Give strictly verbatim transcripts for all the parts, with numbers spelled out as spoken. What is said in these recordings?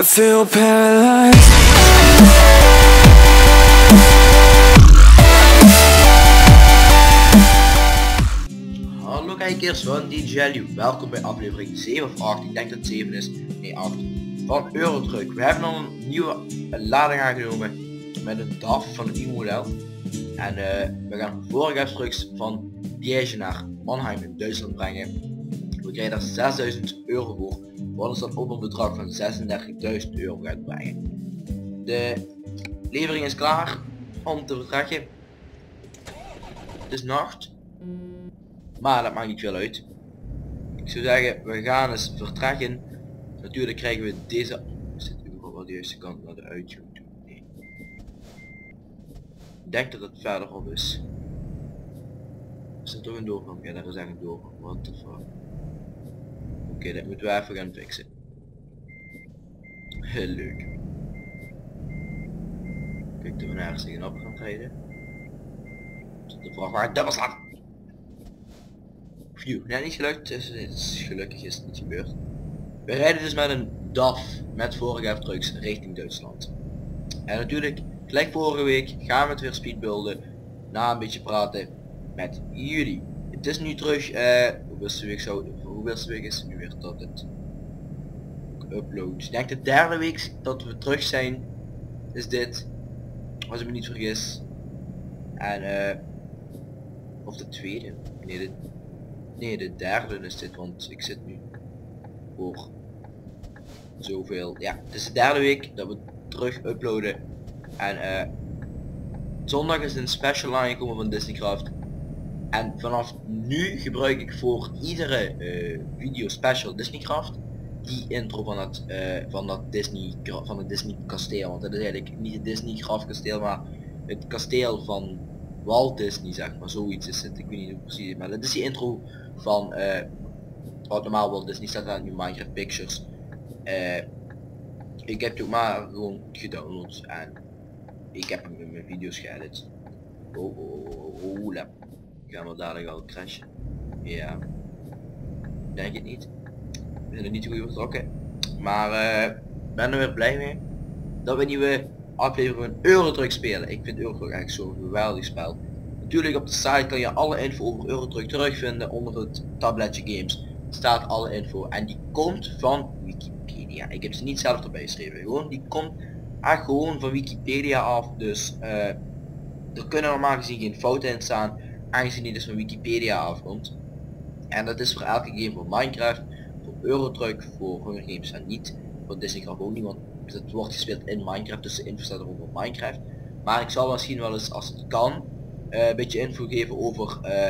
feel paralyzed. Hallo kijkers van D J Lu, welkom bij aflevering zeven of acht, ik denk dat het zeven is, nee acht, van Eurotruck. We hebben al een nieuwe lading aangenomen met een D A F van het nieuwe model. En uh, we gaan voorgaastrucks van Liège naar Mannheim in Duitsland brengen. We krijgen daar zesduizend euro voor, wat ons dan op een bedrag van zesendertigduizend euro gaat brengen. De levering is klaar om te vertrekken. Het is nacht, maar dat maakt niet veel uit. Ik zou zeggen, we gaan eens vertrekken. Natuurlijk krijgen we deze... Is dit überhaupt wel de juiste kant naar de uitje toe? Nee. Ik denk dat het verderop is. Is er toch een doorgang? Ja, daar is echt een doorgang. What the fuck? Oké, okay, dat moeten we even gaan fixen. Heel leuk. Kijk, dat we nergens tegenop gaan rijden. De vrachtwagen dubbel staat. Phew, net niet gelukt, dus het is, gelukkig is het niet gebeurd. We rijden dus met een D A F met voorgaaftrucks richting Duitsland. En natuurlijk, gelijk vorige week gaan we het weer speedbuilden na een beetje praten met jullie. Het is nu terug, eh, hoeveelste week zou, hoeveelste week is het nu weer dat het upload. Ik denk de derde week dat we terug zijn, is dit, als ik me niet vergis. En eh, of de tweede, nee de, nee de derde is dit, want ik zit nu voor zoveel, ja, het is de derde week dat we terug uploaden. En uh, zondag is een special aangekomen van Disneycraft. En vanaf nu gebruik ik voor iedere uh, video special Disneycraft die intro van het, uh, van dat Disney, van het Disney kasteel. Want dat is eigenlijk niet het Disneycraft kasteel, maar het kasteel van Walt Disney, zeg maar, zoiets is het, ik weet niet hoe precies, maar dat is die intro van uh, wat normaal Walt Disney staat aan nu Minecraft Pictures. Uh, ik heb het ook maar gewoon gedownload en ik heb hem in mijn video's geëdit. Oh, oh, oh, oh, oh, gaan we dadelijk al crashen? Ja, denk het niet. We zijn er niet goed vertrokken, maar ik uh, ben er weer blij mee dat we een nieuwe aflevering van Eurotruck spelen. Ik vind Eurotruck eigenlijk zo'n geweldig spel. Natuurlijk op de site kan je alle info over Eurotruck terugvinden onder het tabletje games. Staat alle info en die komt van Wikipedia. Ik heb ze niet zelf erbij geschreven, gewoon die komt echt gewoon van Wikipedia af. Dus uh, er kunnen normaal gezien geen fouten in staan, aangezien die dus van Wikipedia afkomt. En dat is voor elke game, voor Minecraft, voor Eurotruck, voor Hunger Games en niet voor Disneycraft ook niet, want het wordt gespeeld in Minecraft, dus de info staat er over Minecraft. Maar ik zal misschien wel eens, als het kan, uh, een beetje info geven over uh,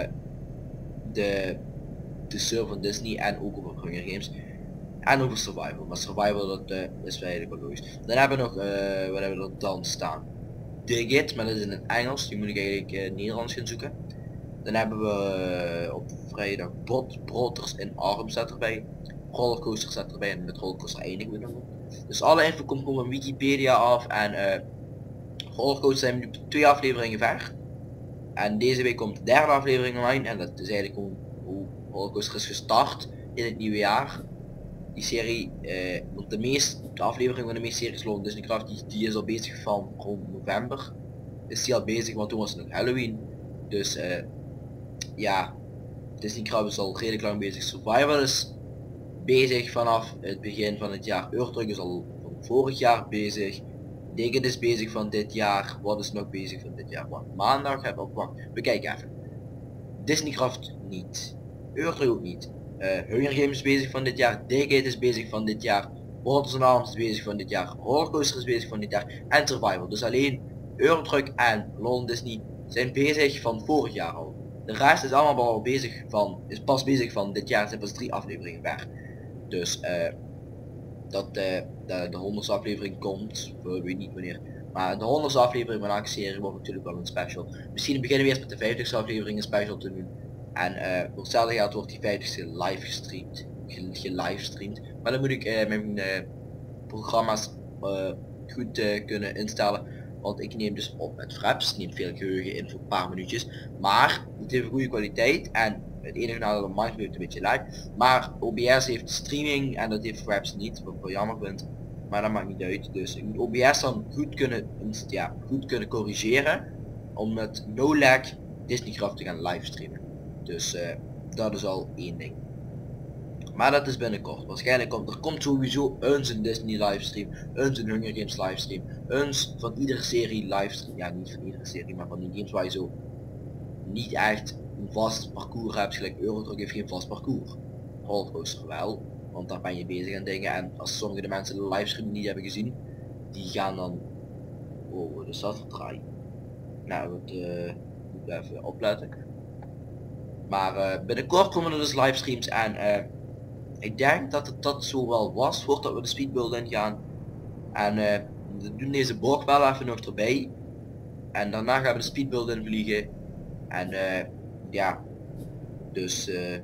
de, de server van Disney en ook over Hunger Games. En over Survival, maar Survival dat uh, is eigenlijk wel logisch. Dan hebben we nog, uh, wat hebben we er dan staan? Dig It, maar dat is in het Engels, die moet ik eigenlijk uh, Nederlands gaan zoeken. Dan hebben we uh, op vrijdag Brot, Brotters in Arm staat erbij. Rollercoaster staat erbij en met rollercoaster eindigen we dan ook. Dus alle info komt gewoon van Wikipedia af en uh, rollercoaster zijn we nu twee afleveringen ver. En deze week komt de derde aflevering online en dat is eigenlijk gewoon hoe rollercoaster is gestart in het nieuwe jaar. Die serie, uh, want de meeste de aflevering van de meeste series lopen Disneycraft, die, die is al bezig van rond november. Is die al bezig, want toen was het nog Halloween. Dus uh, ja, Disneycraft is al redelijk lang bezig. Survival is bezig vanaf het begin van het jaar. Eurotruck is al van vorig jaar bezig. Dig It is bezig van dit jaar. Wat is nog bezig van dit jaar? Wat maandag hebben we wacht. We kijken even. Disneycraft niet. Eurotruck ook niet. Uh, Hunger Games is bezig van dit jaar. Dig It is bezig van dit jaar. Brothers and Arms is bezig van dit jaar. Rollercoaster is bezig van dit jaar. En Survival. Dus alleen Eurotruck en London Disney zijn bezig van vorig jaar al. De rest is allemaal al bezig van, is pas bezig van dit jaar. Er zijn pas drie afleveringen weg. Dus uh, dat uh, de, de honderdste aflevering komt, ik weet niet wanneer. Maar de honderdste aflevering van elke serie wordt natuurlijk wel een special. Misschien beginnen we eerst met de vijftigste aflevering een special te doen. En uh, voor hetzelfde geld wordt die vijftigste live gestreamd. Gelivestreamd. Maar dan moet ik uh, mijn uh, programma's uh, goed uh, kunnen instellen. Want ik neem dus op met Fraps, neem veel geheugen in voor een paar minuutjes. Maar het heeft een goede kwaliteit en het enige nadeel dat Minecraft heeft een beetje lag. Maar O B S heeft streaming en dat heeft Fraps niet, wat ik wel jammer vind. Maar dat maakt niet uit. Dus ik moet O B S dan goed kunnen, ja, goed kunnen corrigeren. Om met no lag Disneycraft te gaan livestreamen. Dus uh, dat is al één ding. Maar dat is binnenkort. Waarschijnlijk komt er komt sowieso eens een Disney livestream. Eens een Hunger Games livestream. Eens van iedere serie livestream. Ja, niet van iedere serie, maar van die games waar je zo niet echt een vast parcours hebt. Gelijk Eurotruck heeft geen vast parcours. Rollercoaster wel. Want daar ben je bezig aan dingen. En als sommige de mensen de livestream niet hebben gezien. Die gaan dan... Oh, wat is dat voor draai? Nou, we moeten uh, even opletten. Maar uh, binnenkort komen er dus livestreams en uh, ik denk dat het dat zo wel was voordat we de speedbuild ingaan. En uh, we doen deze bocht wel even nog erbij. En daarna gaan we de speedbuild invliegen. En uh, ja, dus uh,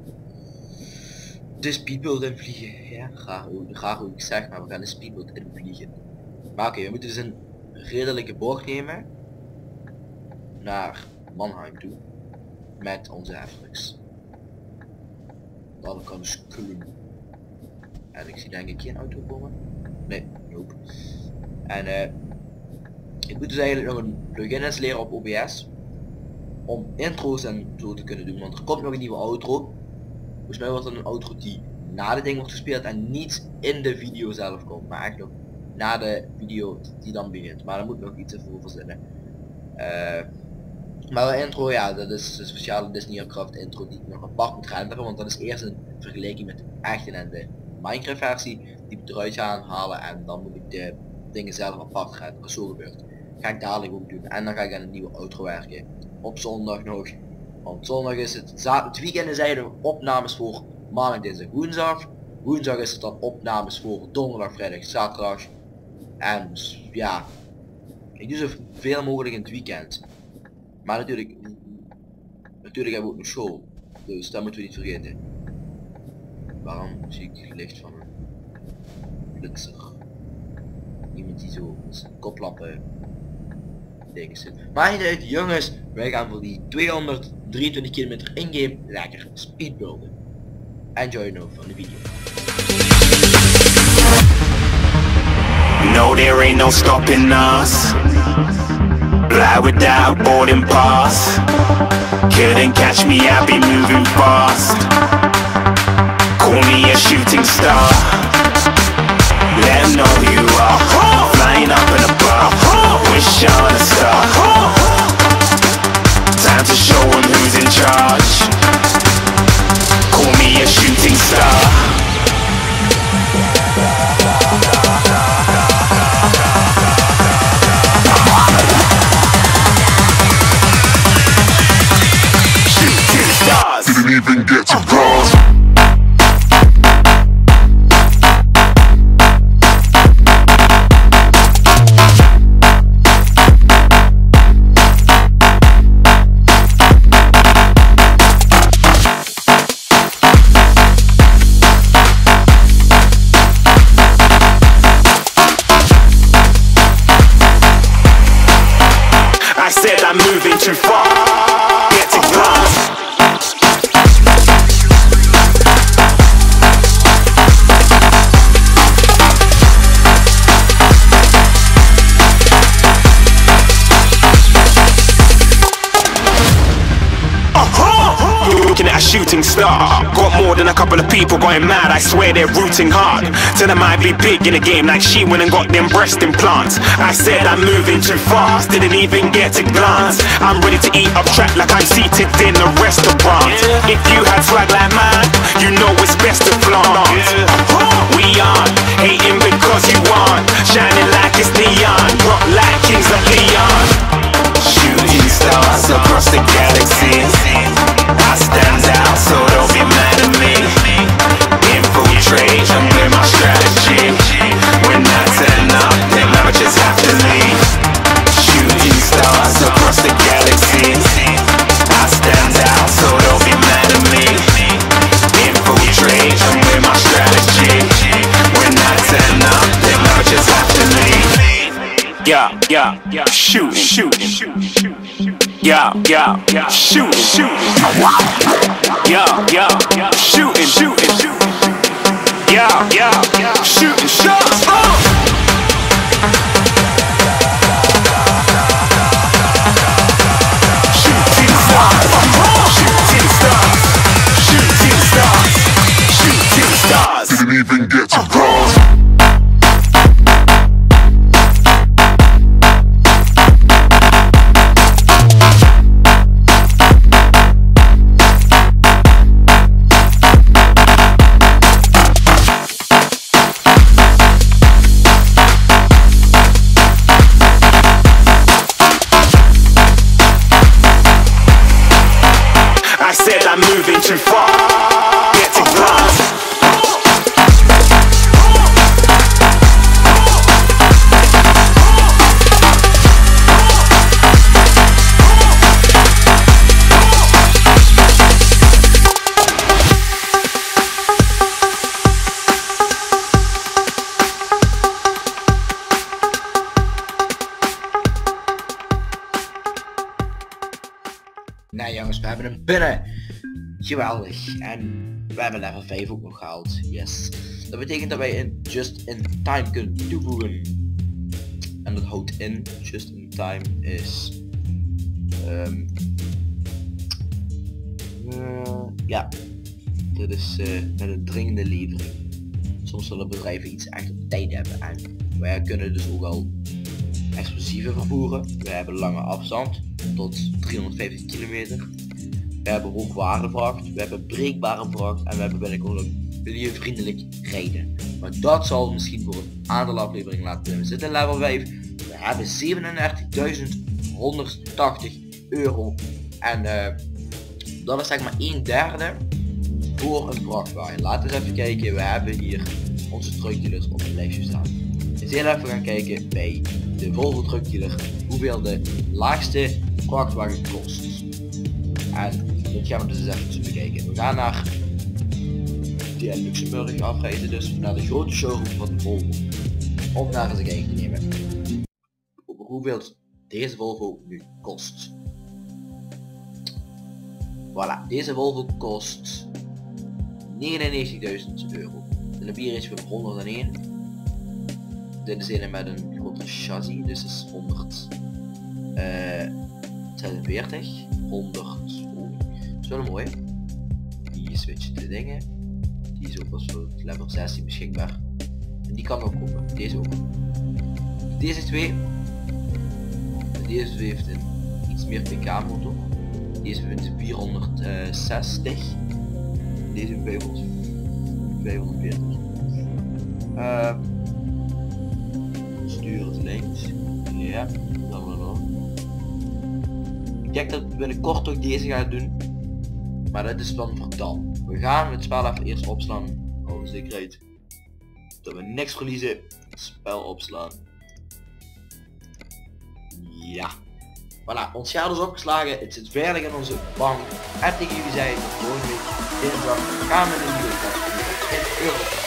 de speedbuild invliegen. Ja, graag, graag hoe ik zeg, maar we gaan de speedbuild invliegen. Maar oké, okay, we moeten dus een redelijke bocht nemen naar Mannheim toe met onze Airflux. Dan kan dus Kulm. En ik zie denk ik geen auto komen. Nee, nope. En uh, ik moet dus eigenlijk nog een plugin installeren op O B S om intro's en zo te kunnen doen, want er komt nog een nieuwe outro. Volgens mij wordt het een outro die na de ding wordt gespeeld en niet in de video zelf komt, maar eigenlijk nog na de video die dan begint. Maar daar moet nog iets voor verzinnen. Uh, maar de intro, ja, dat is een speciale Disneycraft intro die ik nog apart moet renderen, want dat is eerst een vergelijking met de echte en de Minecraft versie. Die moet eruit gaan halen en dan moet ik de dingen zelf apart renderen. Zo gebeurt. Ga ik dadelijk ook doen. En dan ga ik aan een nieuwe outro werken. Op zondag nog. Want zondag is het, het weekend is eigenlijk opnames voor maandag, dinsdag, woensdag. Woensdag is het dan opnames voor donderdag, vrijdag, zaterdag. En ja, ik doe zoveel mogelijk in het weekend. Maar natuurlijk, natuurlijk hebben we ook nog show. Dus dat moeten we niet vergeten. Waarom zie ik licht van een blitzer? Iemand die zo zijn koplampen dingen zit. Maar niet uit, jongens, wij gaan voor die tweehonderddrieëntwintig kilometer in-game lekker speedbuilden. Enjoy now van de video. No, there ain't no stopping us. Fly without boarding pass. Couldn't catch me, I'll be moving fast. Call me a shooting star. Let 'em know who you are. Flying up in a bar. Wish on a star. Time to show 'em who's in charge. Call me a shooting star. Didn't even get to cross. I said I'm moving too far. Get to cross. Looking at a shooting star. Got more than a couple of people going mad, I swear they're rooting hard. Tell them I'd be big in the game like she went and got them breast implants. I said I'm moving too fast, didn't even get a glance. I'm ready to eat up track like I'm seated in a restaurant. If you had swag like mine, you know it's best to flaunt. We aren't hating because you aren't shining like it's neon, rock like kings of Leon. Shooting stars across the galaxy. I stand out, so don't be mad at me. Infiltrate, I'm with my strategy. When I turn up, then I just have to leave. Shooting stars across the galaxy. I stand out, so don't be mad at me. Infiltrate, I'm with my strategy. When I turn up, then I just have to leave. Yeah, yeah, yeah, shoot, shoot, shoot. Yeah, yeah, yeah, shooting, shooting. Yeah, yeah, yeah, shooting, shooting. Yeah, yeah, yeah, shooting shots. even get to cross. I said I'm moving too far. Get to glass. Nou jongens, we hebben hem binnen. Geweldig. En we hebben level vijf ook nog gehaald. Yes. Dat betekent dat wij in Just in Time kunnen toevoegen. En dat houdt in, Just in Time is... Um, uh, ja. Dit is uh, met een dringende levering. Soms zullen bedrijven iets echt op tijd hebben. En wij kunnen dus ook al explosieven vervoeren. We hebben lange afstand. Tot driehonderdvijftig kilometer. We hebben hoogwaarde vracht, we hebben breekbare vracht en we hebben binnenkort ook milieuvriendelijk rijden. Maar dat zal misschien voor een aantal afleveringen laten zijn. We zitten in level vijf. We hebben zevenendertigduizend honderdtachtig euro. En uh, dat is zeg maar een derde voor een vrachtwagen. Laten we eens even kijken. We hebben hier onze truckdealers op het lijstje staan. We zullen even gaan kijken bij de Volvo truckdealer hoeveel de laagste vrachtwagen kost. En dat gaan we dus eens even bekijken. We gaan naar de Luxemburg afreizen, dus naar de grote showroom van de Volvo. Om daar eens een kijkje te nemen over hoeveel deze Volvo nu kost. Voilà, deze Volvo kost negenennegentigduizend euro. De Labier is voor honderdéén. Dit is een met een grotere chassis, dus is honderdzesenveertig. honderd. Oh, dat is wel mooi. Die switcht de dingen. Die is ook pas voor level zestien beschikbaar. En die kan ook kopen. Deze ook. Deze twee. Deze twee heeft een iets meer pk motor. Deze vindt vierhonderdzestig. Deze vijfhonderdveertig. Uh, stuur het links. Ja, dan maar nog. Ik denk dat we binnenkort ook deze gaan doen. Maar dat is dan voor dan. We gaan het spel even eerst opslaan. Alle zekerheid. Dat we niks verliezen. Het spel opslaan. Ja. Voilà, ons geld is opgeslagen. Het zit veilig in onze bank. En tegen jullie zei, volgende week dinsdag gaan we een nieuwe test doen.